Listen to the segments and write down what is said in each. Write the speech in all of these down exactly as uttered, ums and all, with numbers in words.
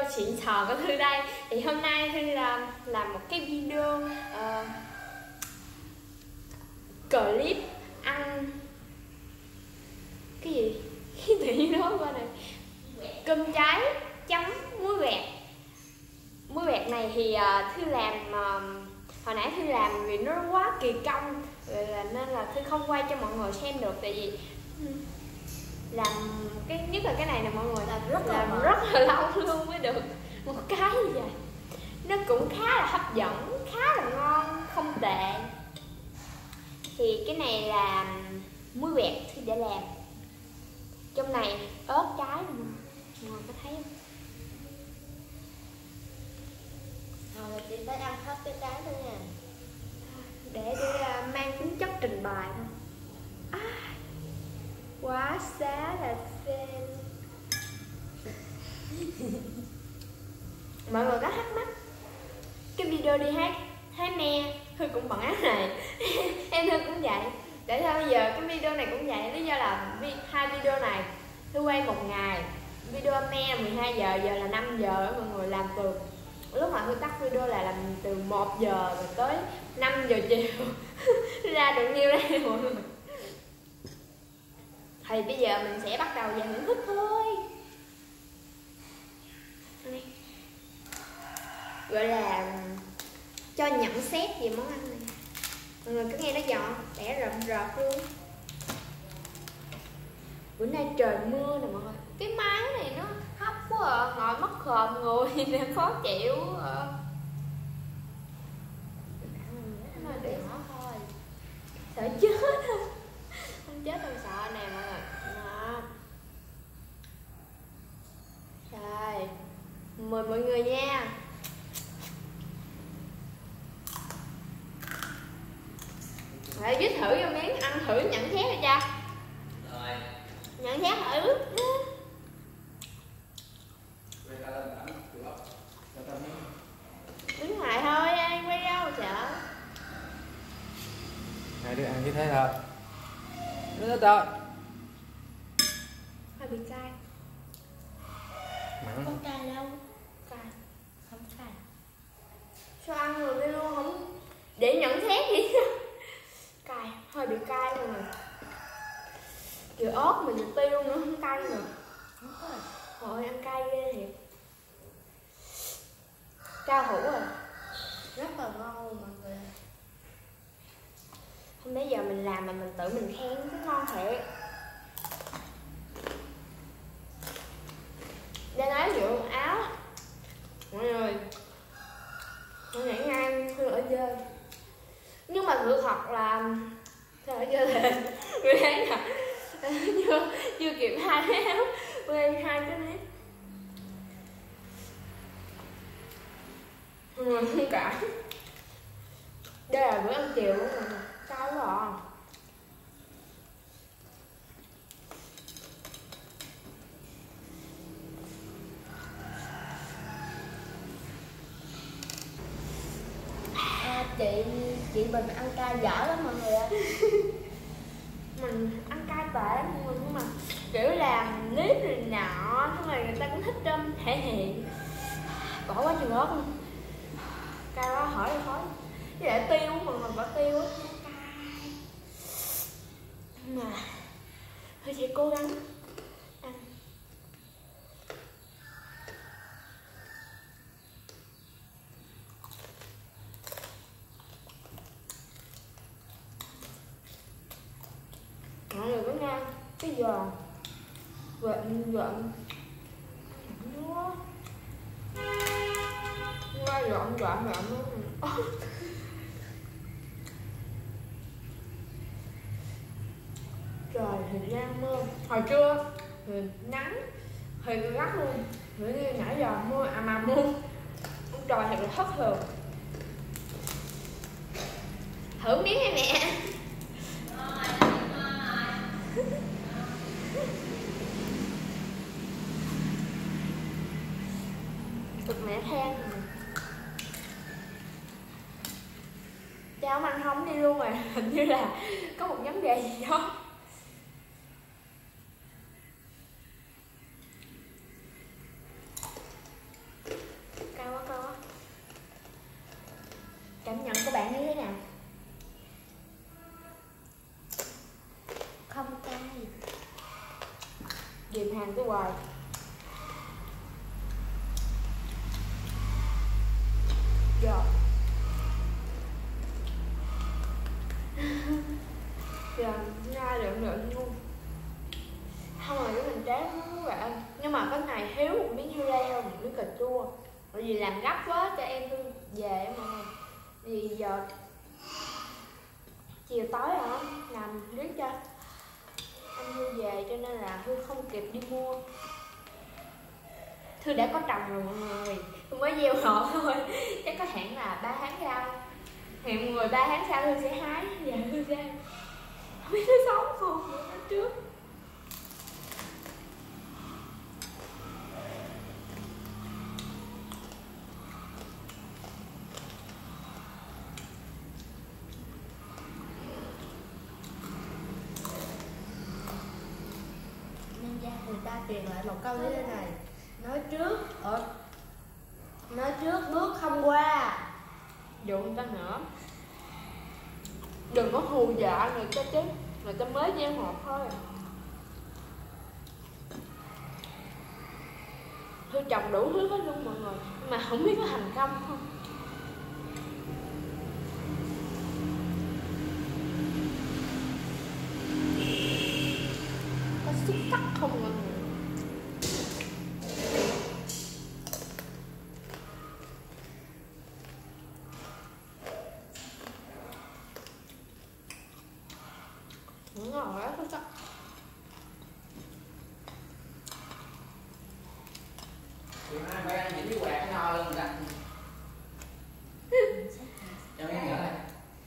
xịn sò của Thư đây. Thì hôm nay Thư làm, làm một cái video uh, clip ăn cái gì tự nhiên nói qua này, cơm cháy chấm muối vẹt. Muối vẹt này thì uh, Thư làm uh, hồi nãy Thư làm vì nó quá kỳ công rồi là nên là Thư không quay cho mọi người xem được, tại vì làm cái nhất là cái này nè mọi người, làm rất là làm rất là lâu luôn mới được một cái như vậy. Nó cũng khá là hấp dẫn, khá là ngon, không tệ. Thì cái này là muối vẹt thì để làm. Trong này ớt trái mọi người có thấy không? Rồi chị phải ăn hết cái trái nữa nha. Để để uh, mang tính chất trình bày thôi. À, quá xá là phê. Mọi người có thắc mắc cái video đi hát hái me Thư cũng bận áo này em Thư cũng vậy. Để sao bây giờ cái video này cũng vậy, lý do là hai video này Thư quay một ngày. Video me mười hai giờ, giờ là năm giờ, mọi người làm từ lúc mà Thư tắt video là làm từ một giờ rồi tới năm giờ chiều ra được nhiêu đây mọi người. Thì bây giờ mình sẽ bắt đầu vào thưởng thức thôi. Đây. Gọi là cho nhận xét về món ăn này. Mọi người cứ nghe nó giòn, đẻ rợm rợp luôn. Bữa nay trời mưa nè mọi người. Cái máy này nó hấp quá à, ngồi mất khòm người nè, khó chịu à. Nó để nó thôi. Sợ chết thôi. Không chết không sợ nè mọi người. Đó. Rồi, mời mọi người nha. Rồi dứt thử vô miếng, ăn thử nhận xét rồi cha. Rồi. Nhận xét thử. Đứng ngoài thôi, ai quay đâu sợ. Hai đứa ăn như thế thôi. Nữa thôi. Hơi bị cay. Mặn. Không cay đâu. Cay. Không cay. Sao ăn rồi đi luôn không để nhận xét gì. Cay, hơi bị cay rồi nè. Vừa ớt mà vừa tiêu nữa, không cay nữa. Không có. Hồi ăn cay ghê thiệt. Cao hữu rồi. Rất là ngon luôn mọi người. Hôm nãy giờ mình làm mà mình tự mình khen cái ngon thiệt. Đang nói chuyện quần áo mọi người. Mọi người ngay Thư ở dơi. Nhưng mà sự thật là Thư ở dơi thì người thấy là chưa, chưa kịp hai cái áo quên hai cái nếp. Mọi người không cả. Đây là bữa ăn chiều của mình. Cao quá à. À, chị chị Bình ăn cay dở lắm mọi người ạ. Mình ăn cay tệ lắm mọi người, nhưng mà kiểu làm clip rồi nọ, nhưng mà người ta cũng thích um, thể hiện. Bỏ quá chừng ớt luôn. Cay quá hỏi là khó. Với lại tiêu mọi người, bỏ tiêu á, cay. Nhưng mà thôi chị cố gắng ăn. Mọi người có nghe cái giòn vện vện nó qua dọn dọn dọn nó. Trời thì đang mưa, hồi trưa thì nắng thì gắt luôn, bữa như nãy giờ mưa à mà mưa trời thật là thất thường. Thử miếng em mẹ. Cực mẹ than. Cha không ăn không đi luôn rồi, hình như là có một vấn đề gì đó. Dìm hàng tới hoài. Giờ giờ nhai được nữa luôn. Không rồi cái mình tráng các bạn. Nhưng mà cái này thiếu một miếng dưa leo, một miếng cà chua. Bởi vì làm gấp quá cho em Hương về mọi người. Vì giờ chiều tối hả, làm riết cho anh Hương về cho nên là Hương không kịp đi mua. Thư đã có trồng rồi mọi người, Hương mới gieo họ thôi. Chắc có hẳn là ba tháng sau. Hẹn mọi người ba tháng sau Hương sẽ hái. Dạ Hương ra không biết nó sống không nữa tháng trước. Người ta truyền lại một câu như thế này: nói trước ở nói trước bước không qua. Dụ người ta nữa, đừng có hù dọa người ta chứ, người ta mới gieo hộp thôi. Tôi trồng đủ thứ hết luôn mọi người, mà không biết có thành công không. Có xuất sắc không mọi người? Đúng rồi, rất xuất sắc. Chiều nay phải ăn những cái quạt cái no lên đặt. Cho em nhớ này.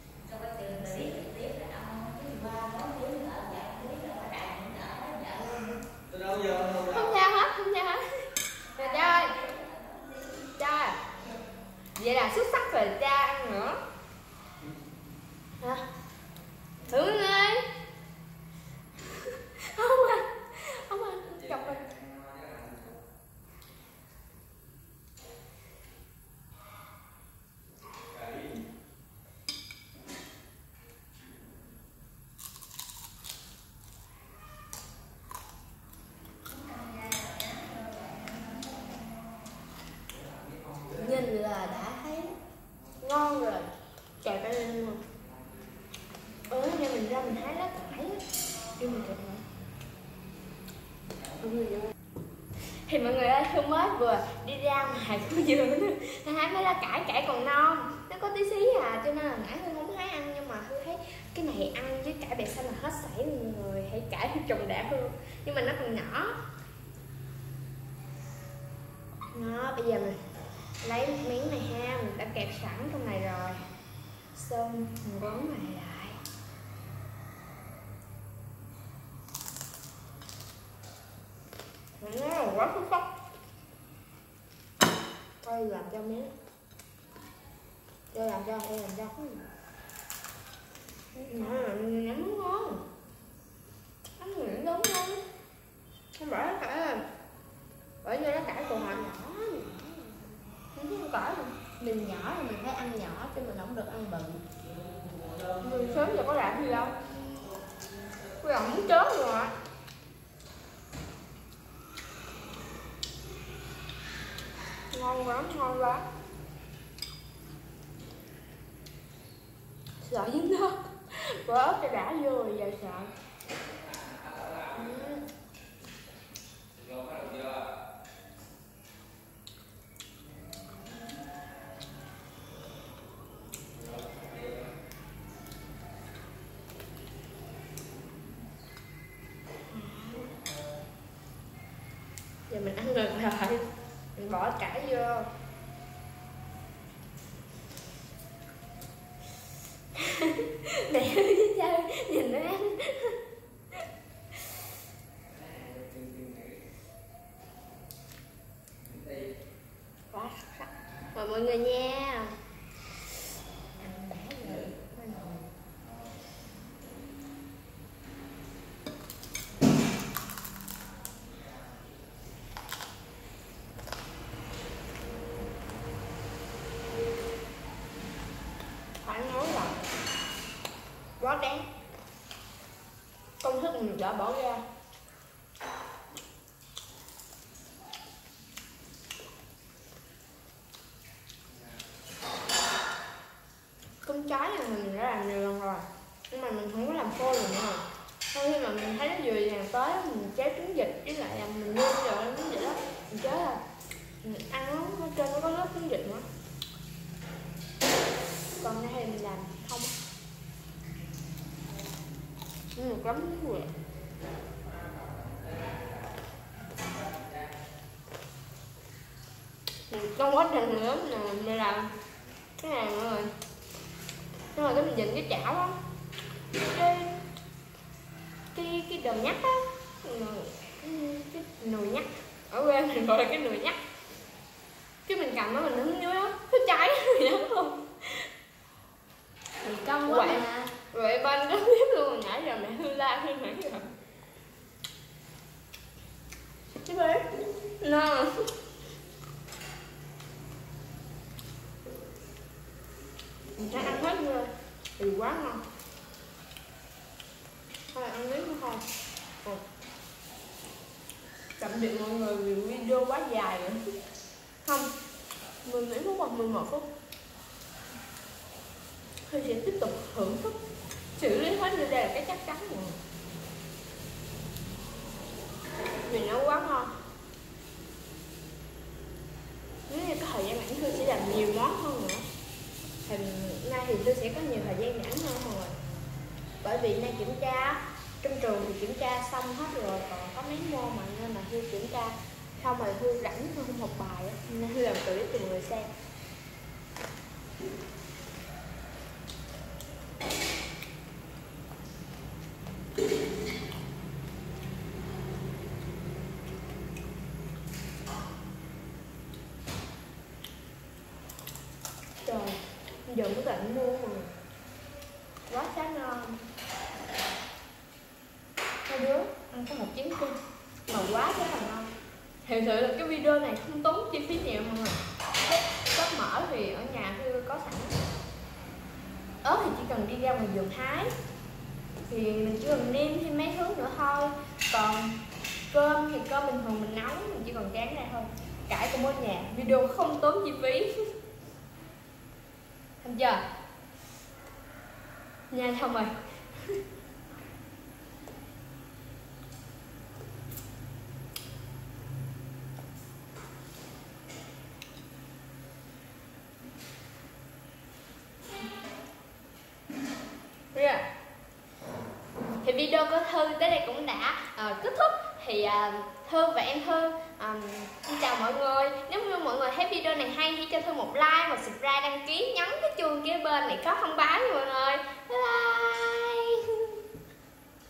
Không sao hết, không sao hết. Rồi chơi. Chơi. Vậy là xuất sắc rồi, cha ăn nữa. Hả? Hương ơi. Không à. Không à, chọc mình. Nhìn là đã thấy Ngon rồi. Kẹp cái lên luôn. Ừ, nha mình ra mình hái lá cải á. Đi mình kẹp nữa. Đúng rồi. Thì mọi người ơi, Hương mới vừa đi ra ngoài khu vườn nó hái mấy lá cải, cải còn non, nó có tí xí à, cho nên là nãy Hương không hái ăn. Nhưng mà Hương thấy cái này ăn với cải bẹ xanh là hết sảy luôn mọi người. Hãy cải Hương trồng đã Hương, nhưng mà nó còn nhỏ. Đó, bây giờ mình lấy một miếng này ha, mình đã kẹp sẵn trong này rồi, xong mình quấn này lại. Nó là quá xuất sắc. Đây làm cho miếng, đây làm cho, đây làm cho. Nó là nhắm ngon, nó nhắm đúng không? Không bỏ lá cải rồi, bỏ vô lá cải còn hạt nhỏ. Không có cải rồi. mình nhỏ thì mình phải ăn nhỏ chứ mình không được ăn bự. Mình sớm giờ có làm gì đâu, bây giờ muốn chết rồi ạ. Ngon quá, ngon quá. Sợ dính đó. Bỏ ớt cho đã vô rồi giờ sợ. Ừ. Giờ mình ăn ngược lại, mình bỏ cải vô. Mẹ ơi chơi, nhìn nó ăn. Quá sắc. Mời mọi người nha. Phải nói là quá đáng, công thức mình đã bỏ ra. trái này mình đã làm nhiều lần rồi, nhưng mà mình không có làm khô được nữa. Sau khi mà mình thấy nó vừa vàng tới, mình chế trứng vịt với lại mình nuôi vào trứng vịt đó, mình chế là mình ăn nó, ở trên nó có lớp trứng vịt nữa. Còn đây thì mình làm không. Một lắm rồi. Trong quá trình nữa là mình làm cái này mọi người, nhưng mà cái mình nhìn cái chảo á, cái cái cái đồ nhắc á, cái nồi nhắc ở quê mình gọi là cái nồi nhắc, cái mình cầm nó mình đứng dưới đó nó cháy vậy luôn. Thì công quá mà. Rồi bên cái bếp luôn, nãy giờ mẹ hư la hư nãy rồi. Cái bếp nó mình sẽ ăn hết rồi thì quá ngon. Thôi ăn miếng nữa thôi. Ừ. Tạm biệt mọi người vì video quá dài rồi. Không, mười mấy phút hoặc mười một phút. Tôi sẽ tiếp tục thưởng thức xử lý hết như đây là cái chắc chắn rồi. Vì nó quá ngon. Nếu như có thời gian rảnh tôi sẽ làm nhiều món hơn nữa. Thì nay thì tôi sẽ có nhiều thời gian rảnh hơn mọi người. Bởi vì nay kiểm tra trong trường thì kiểm tra xong hết rồi, còn có mấy môn mà nên là Thư kiểm tra xong rồi Thư rảnh Thư không học bài đó, nên Thư làm clip cho mọi người xem. Trời, giờ mới lạnh luôn rồi, quá sáng ngon. Hai đứa ăn có một chén cơm mà quá rất là ngon. Thật sự là cái video này không tốn chi phí nhiều mọi người. Có mỡ thì ở nhà Thư có sẵn, ớt thì chỉ cần đi ra ngoài vườn hái, thì mình chỉ cần nêm thêm mấy thứ nữa thôi. Còn cơm thì cơm bình thường mình nấu, mình chỉ cần rán ra thôi. Cải cũng ở nhà, video không tốn chi phí. Thấy chưa? Nha xong rồi. Yeah. Thì video của Thư tới đây cũng đã uh, kết thúc. Thì uh, Thư và em Thư um, xin chào mọi người. Nếu như mọi người thấy video này hay, hãy cho Thư một like, một subscribe, đăng ký, nhấn cái chuông kế bên để có thông báo nha mọi người. Bye bye.